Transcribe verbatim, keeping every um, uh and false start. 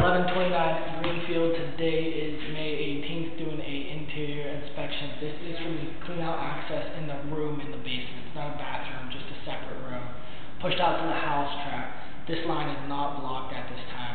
eleven twenty-nine Greenfield. Today is May eighteenth, doing a interior inspection. This is for me to clean out access in the room in the basement. It's not a bathroom, just a separate room. Pushed out to the house track. This line is not blocked at this time.